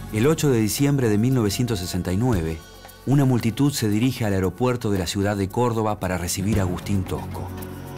El 8 de diciembre de 1969, una multitud se dirige al aeropuerto de la ciudad de Córdoba para recibir a Agustín Tosco.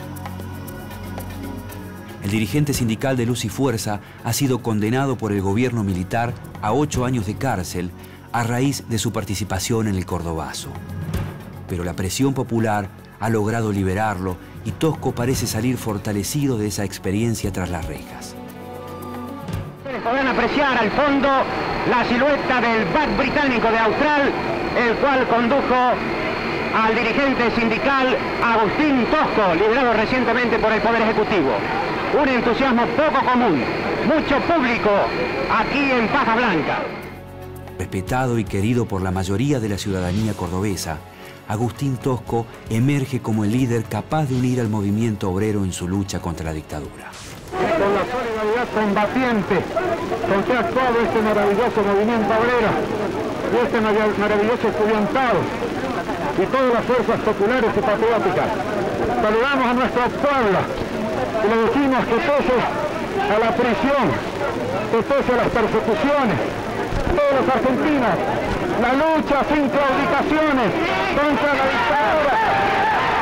El dirigente sindical de Luz y Fuerza ha sido condenado por el gobierno militar a 8 años de cárcel a raíz de su participación en el Cordobazo. Pero la presión popular ha logrado liberarlo y Tosco parece salir fortalecido de esa experiencia tras las rejas. Podrán apreciar al fondo la silueta del BAT británico de Austral, el cual condujo al dirigente sindical Agustín Tosco, liberado recientemente por el Poder Ejecutivo. Un entusiasmo poco común, mucho público aquí en Paja Blanca. Respetado y querido por la mayoría de la ciudadanía cordobesa, Agustín Tosco emerge como el líder capaz de unir al movimiento obrero en su lucha contra la dictadura. Con la solidaridad combatiente con que ha actuado este maravilloso movimiento obrero y este maravilloso estudiantado y todas las fuerzas populares y patrióticas. Saludamos a nuestro pueblo y le decimos que pese a la prisión, que pese a las persecuciones, todos los argentinos, la lucha sin claudicaciones contra la dictadura.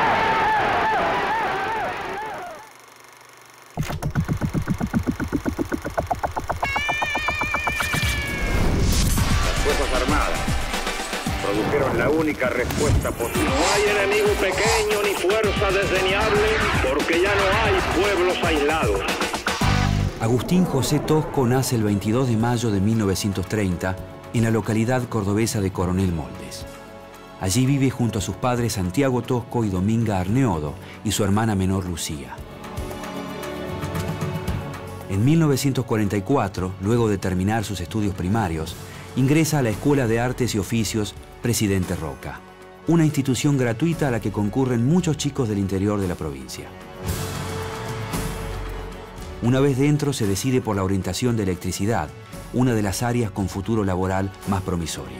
Fuerzas Armadas produjeron la única respuesta posible. No hay enemigo pequeño ni fuerza desdeñable, porque ya no hay pueblos aislados. Agustín José Tosco nace el 22 de mayo de 1930 en la localidad cordobesa de Coronel Moldes. Allí vive junto a sus padres Santiago Tosco y Dominga Arneodo y su hermana menor Lucía. En 1944, luego de terminar sus estudios primarios, ingresa a la Escuela de Artes y Oficios Presidente Roca, una institución gratuita a la que concurren muchos chicos del interior de la provincia. Una vez dentro se decide por la orientación de electricidad, una de las áreas con futuro laboral más promisorio.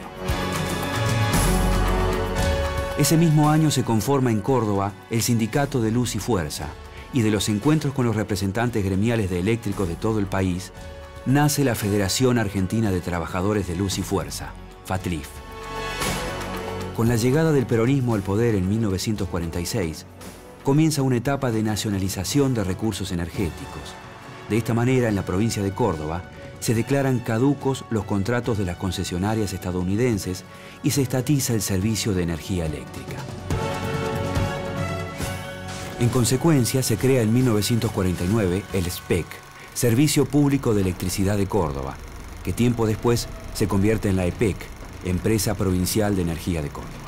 Ese mismo año se conforma en Córdoba el Sindicato de Luz y Fuerza, y de los encuentros con los representantes gremiales de eléctricos de todo el país, nace la Federación Argentina de Trabajadores de Luz y Fuerza, FATLIF. Con la llegada del peronismo al poder en 1946, comienza una etapa de nacionalización de recursos energéticos. De esta manera, en la provincia de Córdoba, se declaran caducos los contratos de las concesionarias estadounidenses y se estatiza el servicio de energía eléctrica. En consecuencia, se crea en 1949 el SPEC, Servicio Público de Electricidad de Córdoba, que tiempo después se convierte en la EPEC, Empresa Provincial de Energía de Córdoba.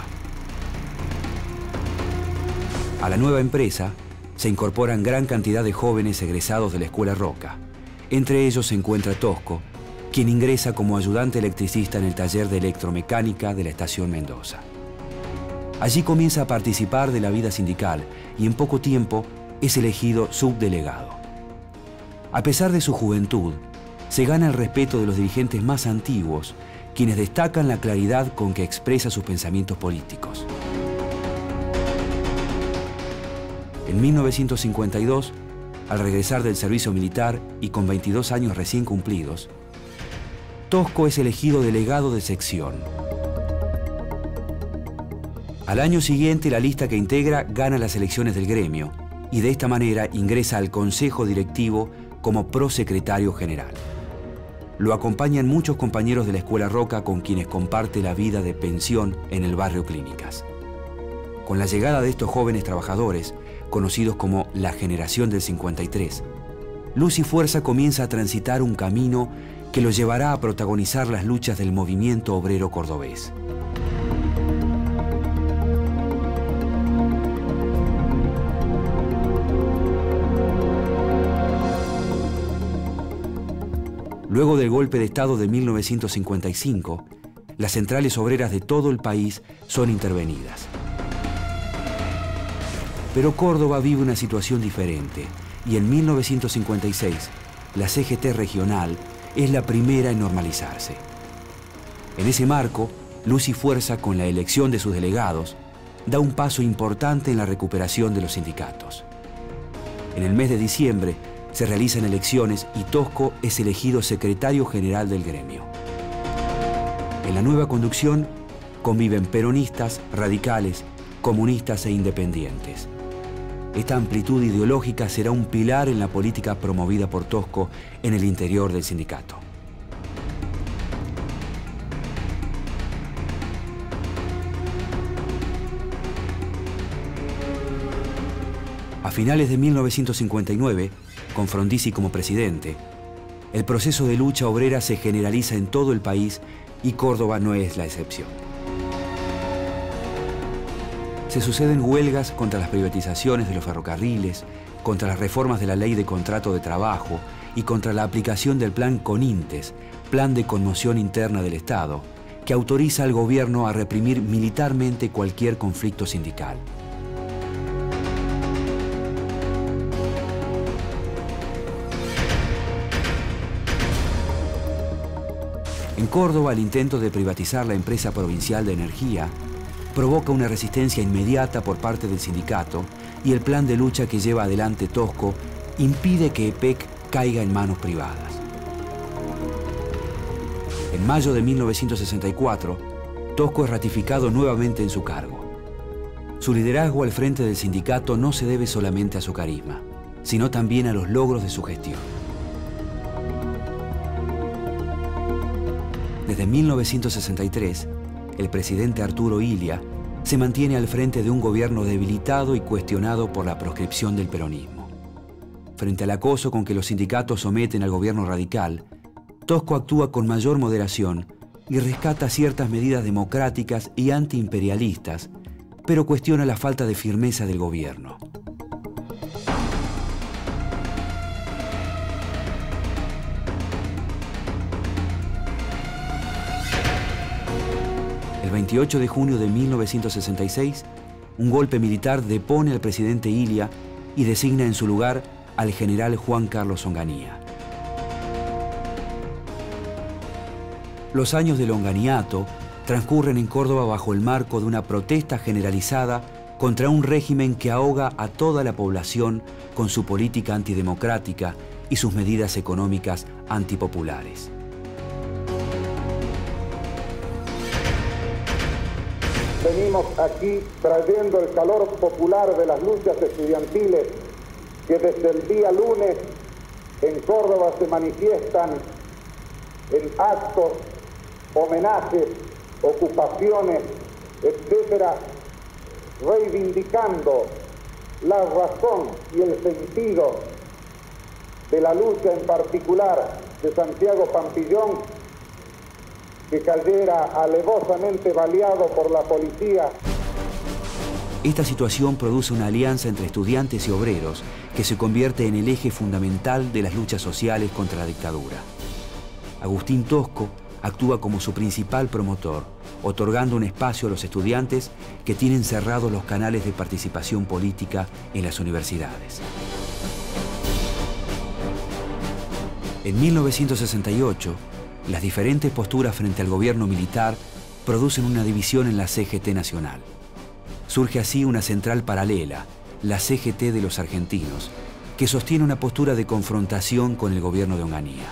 A la nueva empresa se incorporan gran cantidad de jóvenes egresados de la Escuela Roca. Entre ellos se encuentra Tosco, quien ingresa como ayudante electricista en el taller de electromecánica de la Estación Mendoza. Allí comienza a participar de la vida sindical y en poco tiempo es elegido subdelegado. A pesar de su juventud, se gana el respeto de los dirigentes más antiguos, quienes destacan la claridad con que expresa sus pensamientos políticos. En 1952, al regresar del servicio militar y con 22 años recién cumplidos, Tosco es elegido delegado de sección. Al año siguiente, la lista que integra gana las elecciones del gremio y de esta manera ingresa al Consejo Directivo como prosecretario general. Lo acompañan muchos compañeros de la Escuela Roca con quienes comparte la vida de pensión en el barrio Clínicas. Con la llegada de estos jóvenes trabajadores, conocidos como la generación del 53, Luz y Fuerza comienza a transitar un camino que lo llevará a protagonizar las luchas del movimiento obrero cordobés. Luego del golpe de Estado de 1955, las centrales obreras de todo el país son intervenidas. Pero Córdoba vive una situación diferente y en 1956 la CGT regional es la primera en normalizarse. En ese marco, Luz y Fuerza, con la elección de sus delegados, da un paso importante en la recuperación de los sindicatos. En el mes de diciembre se realizan elecciones y Tosco es elegido secretario general del gremio. En la nueva conducción conviven peronistas, radicales, comunistas e independientes. Esta amplitud ideológica será un pilar en la política promovida por Tosco en el interior del sindicato. A finales de 1959, con Frondizi como presidente, el proceso de lucha obrera se generaliza en todo el país y Córdoba no es la excepción. Se suceden huelgas contra las privatizaciones de los ferrocarriles, contra las reformas de la ley de contrato de trabajo y contra la aplicación del plan Conintes, Plan de Conmoción Interna del Estado, que autoriza al gobierno a reprimir militarmente cualquier conflicto sindical. En Córdoba, el intento de privatizar la empresa provincial de energía provoca una resistencia inmediata por parte del sindicato y el plan de lucha que lleva adelante Tosco impide que EPEC caiga en manos privadas. En mayo de 1964, Tosco es ratificado nuevamente en su cargo. Su liderazgo al frente del sindicato no se debe solamente a su carisma, sino también a los logros de su gestión. Desde 1963, el presidente Arturo Illia se mantiene al frente de un gobierno debilitado y cuestionado por la proscripción del peronismo. Frente al acoso con que los sindicatos someten al gobierno radical, Tosco actúa con mayor moderación y rescata ciertas medidas democráticas y antiimperialistas, pero cuestiona la falta de firmeza del gobierno. El 28 de junio de 1966, un golpe militar depone al presidente Illia y designa en su lugar al general Juan Carlos Onganía. Los años del onganiato transcurren en Córdoba bajo el marco de una protesta generalizada contra un régimen que ahoga a toda la población con su política antidemocrática y sus medidas económicas antipopulares. Venimos aquí trayendo el calor popular de las luchas estudiantiles que desde el día lunes en Córdoba se manifiestan en actos, homenajes, ocupaciones, etcétera, reivindicando la razón y el sentido de la lucha en particular de Santiago Pampillón, que cayera alevosamente baleado por la policía. Esta situación produce una alianza entre estudiantes y obreros que se convierte en el eje fundamental de las luchas sociales contra la dictadura. Agustín Tosco actúa como su principal promotor, otorgando un espacio a los estudiantes que tienen cerrados los canales de participación política en las universidades. En 1968, las diferentes posturas frente al gobierno militar producen una división en la CGT nacional. Surge así una central paralela, la CGT de los argentinos, que sostiene una postura de confrontación con el gobierno de Onganía.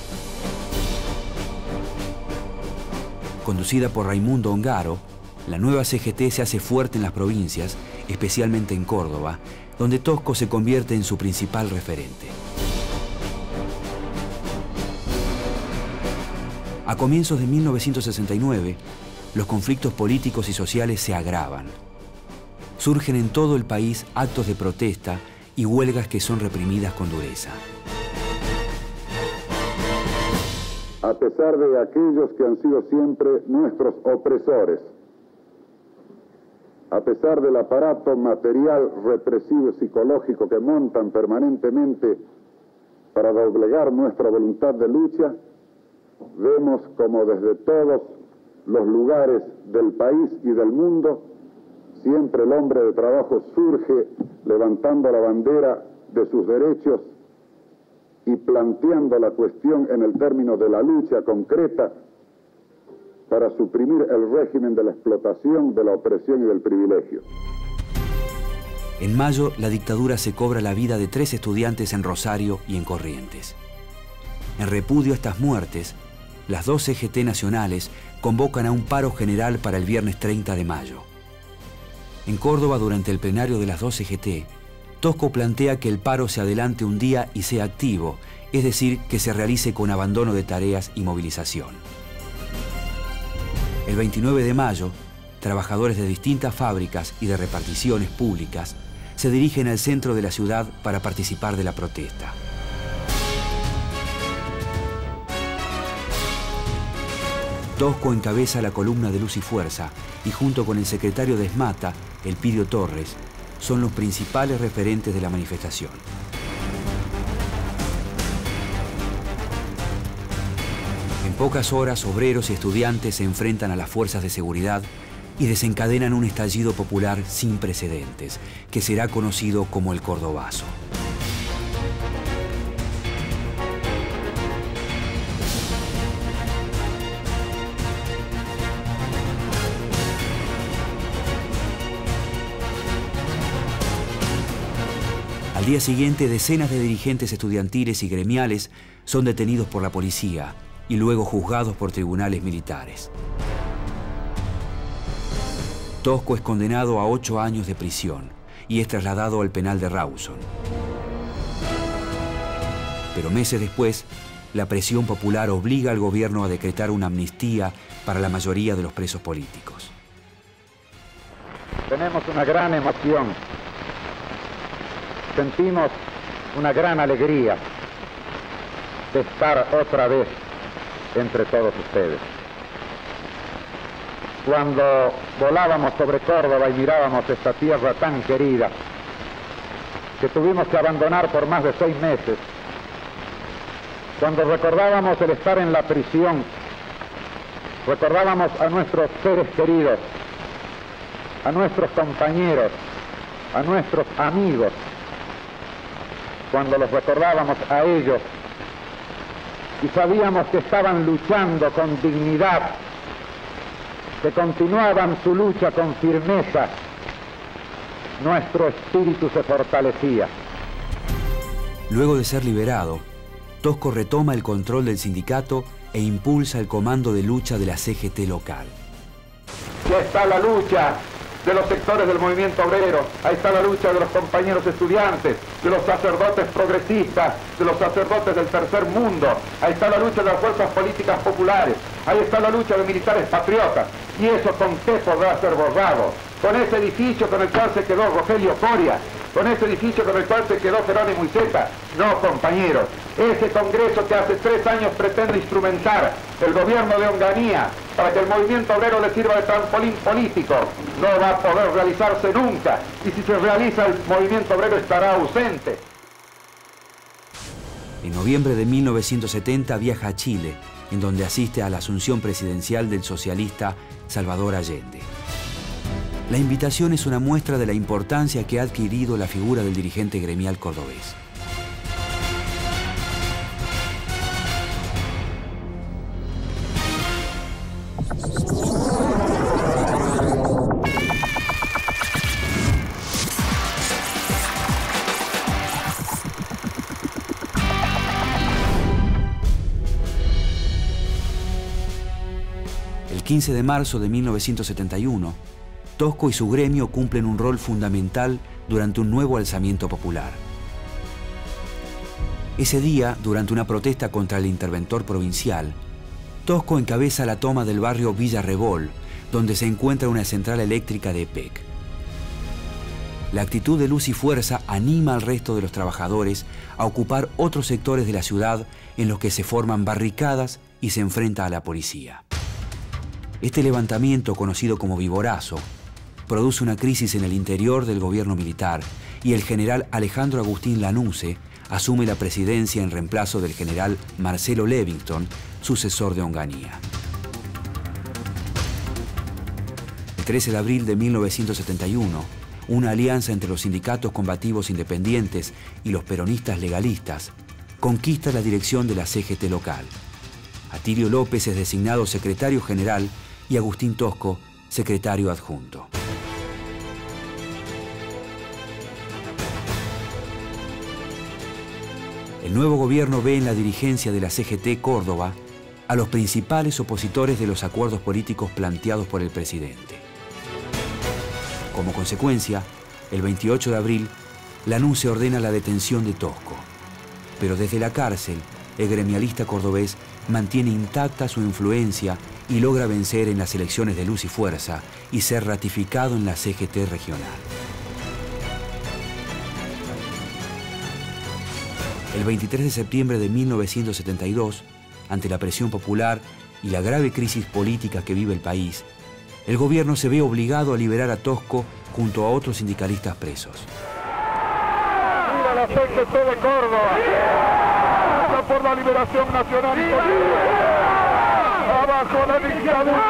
Conducida por Raimundo Ongaro, la nueva CGT se hace fuerte en las provincias, especialmente en Córdoba, donde Tosco se convierte en su principal referente. A comienzos de 1969, los conflictos políticos y sociales se agravan. Surgen en todo el país actos de protesta y huelgas que son reprimidas con dureza. A pesar de aquellos que han sido siempre nuestros opresores, a pesar del aparato material represivo y psicológico que montan permanentemente para doblegar nuestra voluntad de lucha, vemos como desde todos los lugares del país y del mundo, siempre el hombre de trabajo surge levantando la bandera de sus derechos y planteando la cuestión en el término de la lucha concreta para suprimir el régimen de la explotación, de la opresión y del privilegio. En mayo, la dictadura se cobra la vida de 3 estudiantes en Rosario y en Corrientes. En repudio a estas muertes, las dos CGT nacionales convocan a un paro general para el viernes 30 de mayo. En Córdoba, durante el plenario de las dos CGT, Tosco plantea que el paro se adelante un día y sea activo, es decir, que se realice con abandono de tareas y movilización. El 29 de mayo, trabajadores de distintas fábricas y de reparticiones públicas se dirigen al centro de la ciudad para participar de la protesta. Tosco encabeza la columna de Luz y Fuerza y junto con el secretario de ESMATA, Elpidio Torres, son los principales referentes de la manifestación. En pocas horas, obreros y estudiantes se enfrentan a las fuerzas de seguridad y desencadenan un estallido popular sin precedentes, que será conocido como el Cordobazo. Al día siguiente, decenas de dirigentes estudiantiles y gremiales son detenidos por la policía y luego juzgados por tribunales militares. Tosco es condenado a 8 años de prisión y es trasladado al penal de Rawson. Pero meses después, la presión popular obliga al gobierno a decretar una amnistía para la mayoría de los presos políticos. Tenemos una gran emoción. Sentimos una gran alegría de estar otra vez entre todos ustedes. Cuando volábamos sobre Córdoba y mirábamos esta tierra tan querida, que tuvimos que abandonar por más de 6 meses, cuando recordábamos el estar en la prisión, recordábamos a nuestros seres queridos, a nuestros compañeros, a nuestros amigos, cuando los recordábamos a ellos y sabíamos que estaban luchando con dignidad, que continuaban su lucha con firmeza, nuestro espíritu se fortalecía. Luego de ser liberado, Tosco retoma el control del sindicato e impulsa el comando de lucha de la CGT local. Ya está la lucha de los sectores del movimiento obrero, ahí está la lucha de los compañeros estudiantes, de los sacerdotes progresistas, de los sacerdotes del tercer mundo, ahí está la lucha de las fuerzas políticas populares, ahí está la lucha de militares patriotas, y eso con qué podrá ser borrado, con ese edificio con el cual se quedó Rogelio Coria, con ese edificio con el cual se quedó Jerónimo Iceta. No, compañeros, ese Congreso que hace 3 años pretende instrumentar el gobierno de Onganía para que el movimiento obrero le sirva de trampolín político, no va a poder realizarse nunca, y si se realiza el movimiento obrero estará ausente. En noviembre de 1970 viaja a Chile, en donde asiste a la asunción presidencial del socialista Salvador Allende. La invitación es una muestra de la importancia que ha adquirido la figura del dirigente gremial cordobés. El 15 de marzo de 1971, Tosco y su gremio cumplen un rol fundamental durante un nuevo alzamiento popular. Ese día, durante una protesta contra el interventor provincial, Tosco encabeza la toma del barrio Villa Rebol, donde se encuentra una central eléctrica de EPEC. La actitud de Luz y Fuerza anima al resto de los trabajadores a ocupar otros sectores de la ciudad en los que se forman barricadas y se enfrenta a la policía. Este levantamiento, conocido como Viborazo, produce una crisis en el interior del gobierno militar y el general Alejandro Agustín Lanusse asume la presidencia en reemplazo del general Marcelo Levingston, sucesor de Onganía. El 13 de abril de 1971, una alianza entre los sindicatos combativos independientes y los peronistas legalistas conquista la dirección de la CGT local. Atilio López es designado secretario general y Agustín Tosco, secretario adjunto. El nuevo gobierno ve en la dirigencia de la CGT Córdoba a los principales opositores de los acuerdos políticos planteados por el presidente. Como consecuencia, el 28 de abril, Lanús ordena la detención de Tosco, pero desde la cárcel, el gremialista cordobés mantiene intacta su influencia y logra vencer en las elecciones de Luz y Fuerza y ser ratificado en la CGT regional. El 23 de septiembre de 1972, ante la presión popular y la grave crisis política que vive el país, el gobierno se ve obligado a liberar a Tosco junto a otros sindicalistas presos. ¡Viva la CGT de Córdoba! ¡Lucha por la liberación nacional y política! ¡Abajo la dictadura!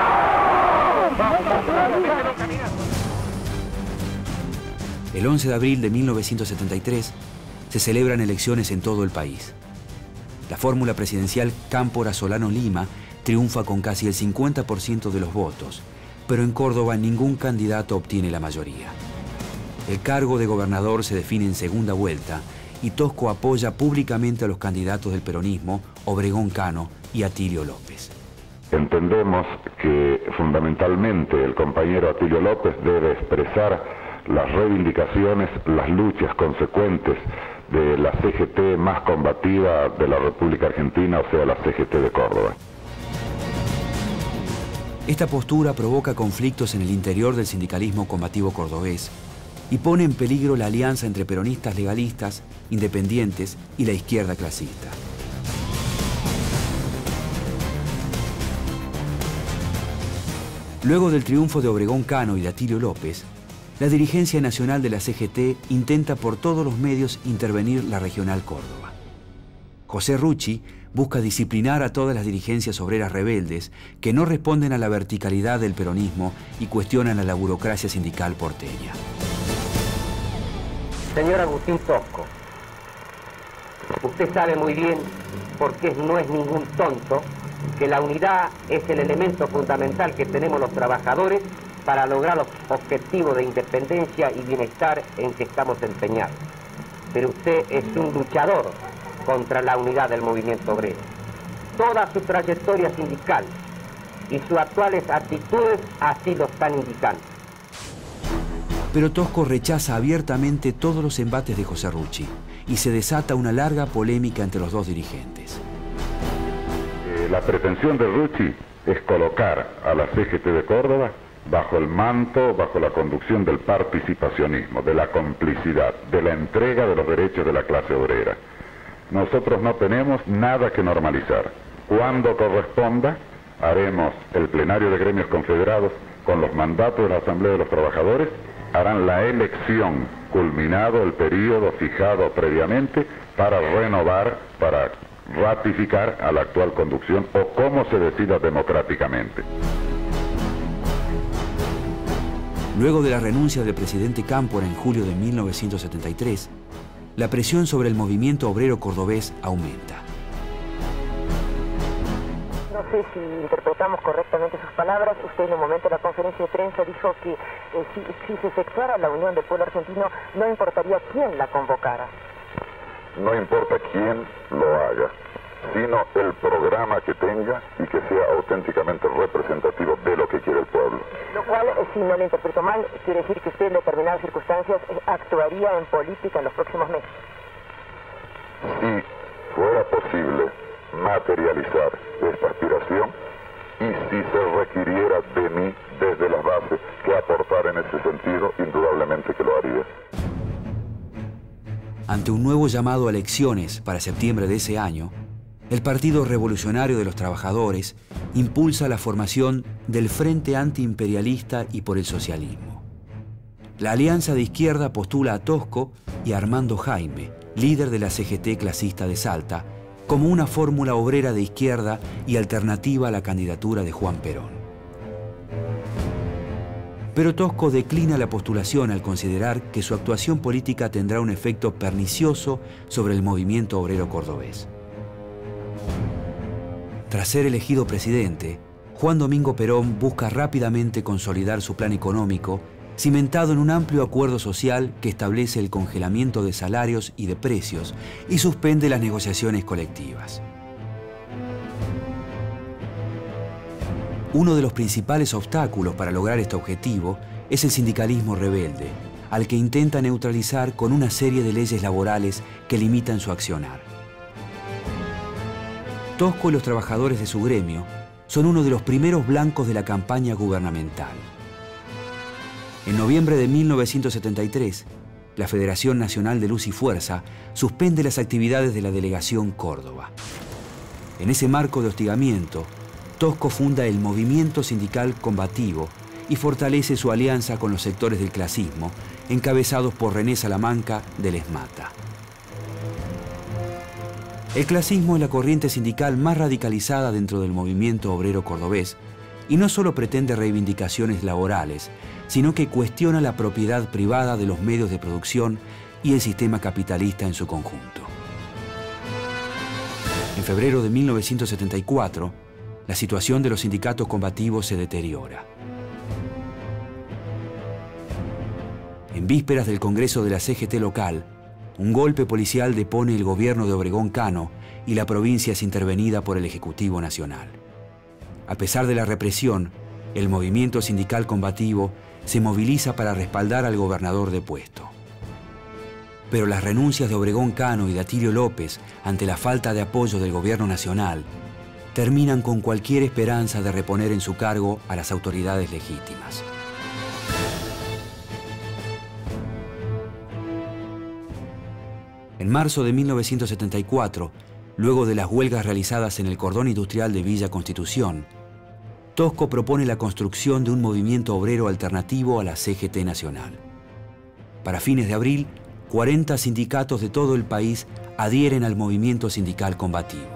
El 11 de abril de 1973 se celebran elecciones en todo el país. La fórmula presidencial Cámpora-Solano-Lima triunfa con casi el 50% de los votos, pero en Córdoba ningún candidato obtiene la mayoría. El cargo de gobernador se define en segunda vuelta y Tosco apoya públicamente a los candidatos del peronismo, Obregón Cano y Atilio López. Entendemos que fundamentalmente el compañero Atilio López debe expresar las reivindicaciones, las luchas consecuentes de la CGT más combativa de la República Argentina, o sea, la CGT de Córdoba. Esta postura provoca conflictos en el interior del sindicalismo combativo cordobés y pone en peligro la alianza entre peronistas legalistas, independientes y la izquierda clasista. Luego del triunfo de Obregón Cano y de Atilio López, la dirigencia nacional de la CGT intenta por todos los medios intervenir la regional Córdoba. José Rucci busca disciplinar a todas las dirigencias obreras rebeldes que no responden a la verticalidad del peronismo y cuestionan a la burocracia sindical porteña. Señor Agustín Tosco, usted sabe muy bien, porque no es ningún tonto, que la unidad es el elemento fundamental que tenemos los trabajadores para lograr los objetivos de independencia y bienestar en que estamos empeñados. Pero usted es un luchador contra la unidad del movimiento obrero. Toda su trayectoria sindical y sus actuales actitudes así lo están indicando. Pero Tosco rechaza abiertamente todos los embates de José Rucci y se desata una larga polémica entre los dos dirigentes. La pretensión de Rucci es colocar a la CGT de Córdoba bajo el manto, bajo la conducción del participacionismo, de la complicidad, de la entrega de los derechos de la clase obrera. Nosotros no tenemos nada que normalizar. Cuando corresponda, haremos el plenario de gremios confederados con los mandatos de la Asamblea de los Trabajadores, harán la elección, culminado el periodo fijado previamente, para renovar, para ratificar a la actual conducción o como se decida democráticamente. Luego de la renuncia del presidente Cámpora en julio de 1973, la presión sobre el movimiento obrero cordobés aumenta. No sé si interpretamos correctamente sus palabras. Usted en el momento de la conferencia de prensa dijo que si se efectuara la unión del pueblo argentino, no importaría quién la convocara. No importa quién lo haga, sino el programa que tenga y que sea auténticamente representativo de lo que quiere el pueblo. Lo cual, si no lo interpreto mal, quiere decir que usted en determinadas circunstancias actuaría en política en los próximos meses. Si fuera posible materializar esta aspiración y si se requiriera de mí desde las bases que aportar en ese sentido, indudablemente que lo haría. Ante un nuevo llamado a elecciones para septiembre de ese año, el Partido Revolucionario de los Trabajadores impulsa la formación del Frente Antiimperialista y por el Socialismo. La Alianza de Izquierda postula a Tosco y a Armando Jaime, líder de la CGT clasista de Salta, como una fórmula obrera de izquierda y alternativa a la candidatura de Juan Perón. Pero Tosco declina la postulación al considerar que su actuación política tendrá un efecto pernicioso sobre el movimiento obrero cordobés. Tras ser elegido presidente, Juan Domingo Perón busca rápidamente consolidar su plan económico, cimentado en un amplio acuerdo social que establece el congelamiento de salarios y de precios y suspende las negociaciones colectivas. Uno de los principales obstáculos para lograr este objetivo es el sindicalismo rebelde, al que intenta neutralizar con una serie de leyes laborales que limitan su accionar. Tosco y los trabajadores de su gremio son uno de los primeros blancos de la campaña gubernamental. En noviembre de 1973, la Federación Nacional de Luz y Fuerza suspende las actividades de la Delegación Córdoba. En ese marco de hostigamiento, Tosco funda el Movimiento Sindical Combativo y fortalece su alianza con los sectores del clasismo, encabezados por René Salamanca del ESMATA. El clasismo es la corriente sindical más radicalizada dentro del movimiento obrero cordobés y no solo pretende reivindicaciones laborales, sino que cuestiona la propiedad privada de los medios de producción y el sistema capitalista en su conjunto. En febrero de 1974, la situación de los sindicatos combativos se deteriora. En vísperas del Congreso de la CGT local, un golpe policial depone el gobierno de Obregón Cano y la provincia es intervenida por el Ejecutivo Nacional. A pesar de la represión, el movimiento sindical combativo se moviliza para respaldar al gobernador depuesto. Pero las renuncias de Obregón Cano y de Atilio López ante la falta de apoyo del gobierno nacional terminan con cualquier esperanza de reponer en su cargo a las autoridades legítimas. En marzo de 1974, luego de las huelgas realizadas en el cordón industrial de Villa Constitución, Tosco propone la construcción de un movimiento obrero alternativo a la CGT Nacional. Para fines de abril, 40 sindicatos de todo el país adhieren al movimiento sindical combativo.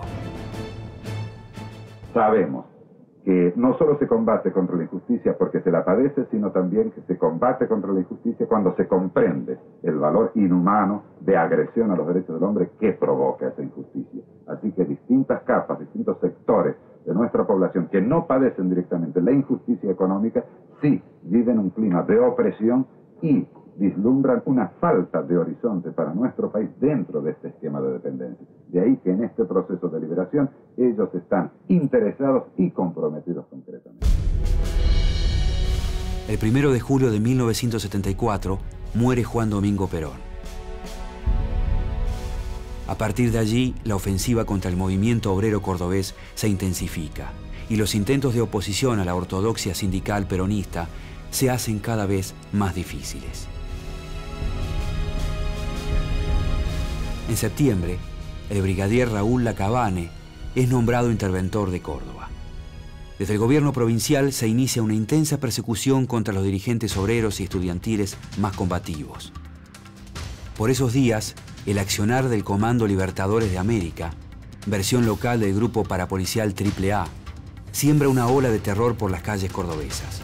Sabemos que no solo se combate contra la injusticia porque se la padece, sino también que se combate contra la injusticia cuando se comprende el valor inhumano de agresión a los derechos del hombre que provoca esa injusticia. Así que distintas capas, distintos sectores de nuestra población que no padecen directamente la injusticia económica, sí viven un clima de opresión y vislumbran una falta de horizonte para nuestro país dentro de este esquema de dependencia. De ahí que en este proceso de liberación ellos están interesados y comprometidos concretamente. El 1 de julio de 1974 muere Juan Domingo Perón. A partir de allí, la ofensiva contra el movimiento obrero cordobés se intensifica y los intentos de oposición a la ortodoxia sindical peronista se hacen cada vez más difíciles. En septiembre, el brigadier Raúl Lacabane es nombrado interventor de Córdoba. Desde el gobierno provincial se inicia una intensa persecución contra los dirigentes obreros y estudiantiles más combativos. Por esos días, el accionar del Comando Libertadores de América, versión local del grupo parapolicial AAA, siembra una ola de terror por las calles cordobesas.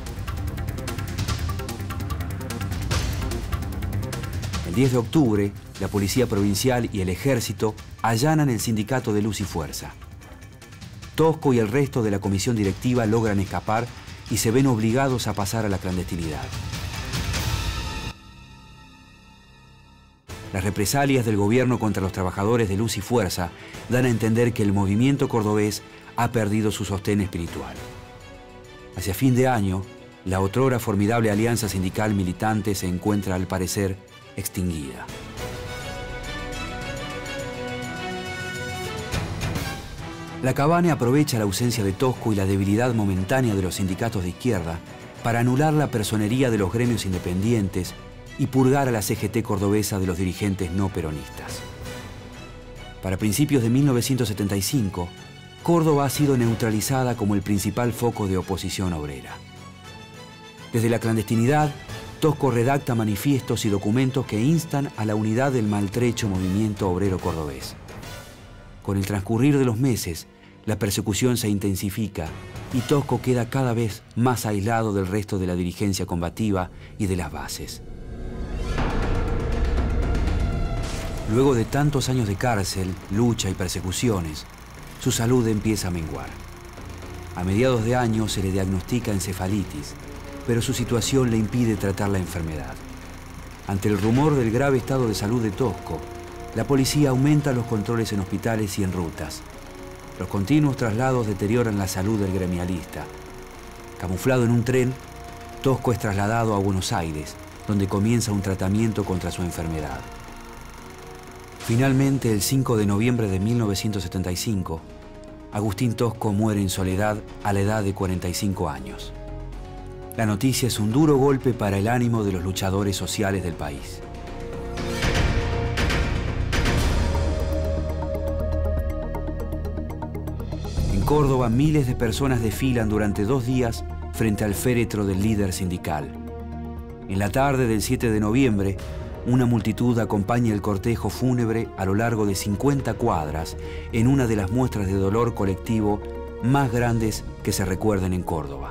El 10 de octubre, la Policía Provincial y el Ejército allanan el Sindicato de Luz y Fuerza. Tosco y el resto de la comisión directiva logran escapar y se ven obligados a pasar a la clandestinidad. Las represalias del gobierno contra los trabajadores de Luz y Fuerza dan a entender que el movimiento cordobés ha perdido su sostén espiritual. Hacia fin de año, la otrora formidable alianza sindical militante se encuentra, al parecer, extinguida. Lacabane aprovecha la ausencia de Tosco y la debilidad momentánea de los sindicatos de izquierda para anular la personería de los gremios independientes y purgar a la CGT cordobesa de los dirigentes no peronistas. Para principios de 1975, Córdoba ha sido neutralizada como el principal foco de oposición obrera. Desde la clandestinidad, Tosco redacta manifiestos y documentos que instan a la unidad del maltrecho movimiento obrero cordobés. Con el transcurrir de los meses, la persecución se intensifica y Tosco queda cada vez más aislado del resto de la dirigencia combativa y de las bases. Luego de tantos años de cárcel, lucha y persecuciones, su salud empieza a menguar. A mediados de año se le diagnostica encefalitis, pero su situación le impide tratar la enfermedad. Ante el rumor del grave estado de salud de Tosco, la policía aumenta los controles en hospitales y en rutas. Los continuos traslados deterioran la salud del gremialista Camuflado en un tren, Tosco es trasladado a Buenos Aires, donde comienza un tratamiento contra su enfermedad. Finalmente, el 5 de noviembre de 1975, Agustín Tosco muere en soledad a la edad de 45 años. La noticia es un duro golpe para el ánimo de los luchadores sociales del país. En Córdoba, miles de personas desfilan durante 2 días frente al féretro del líder sindical. En la tarde del 7 de noviembre, una multitud acompaña el cortejo fúnebre a lo largo de 50 cuadras en una de las muestras de dolor colectivo más grandes que se recuerden en Córdoba.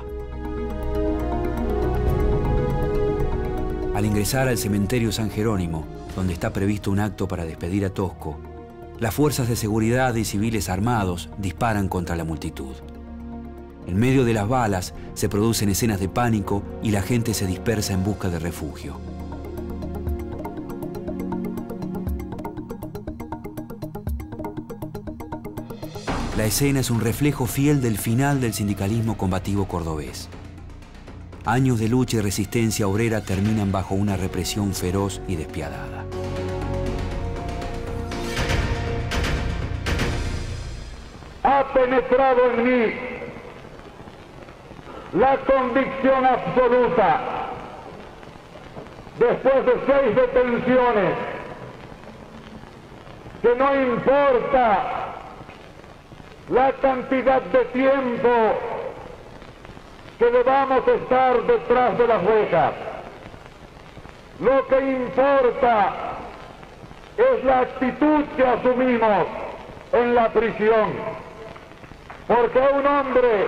Al ingresar al cementerio San Jerónimo, donde está previsto un acto para despedir a Tosco, las fuerzas de seguridad y civiles armados disparan contra la multitud. En medio de las balas se producen escenas de pánico y la gente se dispersa en busca de refugio. La escena es un reflejo fiel del final del sindicalismo combativo cordobés. Años de lucha y resistencia obrera terminan bajo una represión feroz y despiadada. Ha penetrado en mí la convicción absoluta, después de 6 detenciones, que no importa la cantidad de tiempo que debamos estar detrás de las rejas. Lo que importa es la actitud que asumimos en la prisión, porque un hombre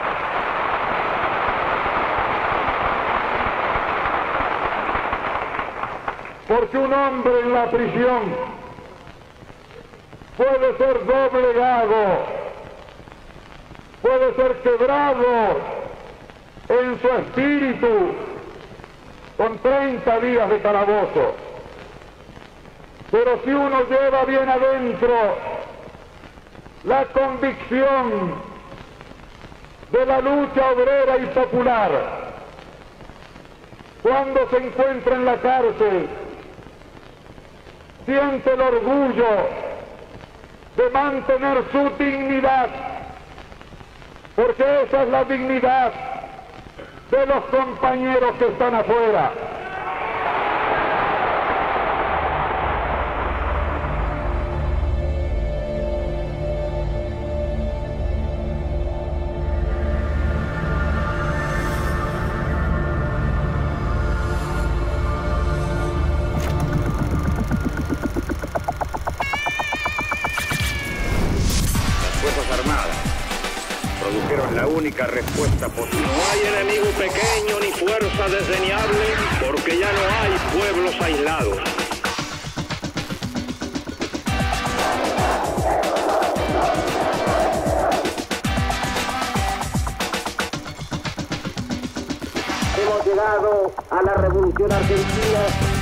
en la prisión puede ser doblegado, puede ser quebrado en su espíritu con 30 días de calabozo. Pero si uno lleva bien adentro la convicción de la lucha obrera y popular, cuando se encuentra en la cárcel, siente el orgullo de mantener su dignidad, porque esa es la dignidad de los compañeros que están afuera. Produjeron la única respuesta posible. No hay enemigo pequeño ni fuerza desdeñable, porque ya no hay pueblos aislados. Hemos llegado a la Revolución Argentina.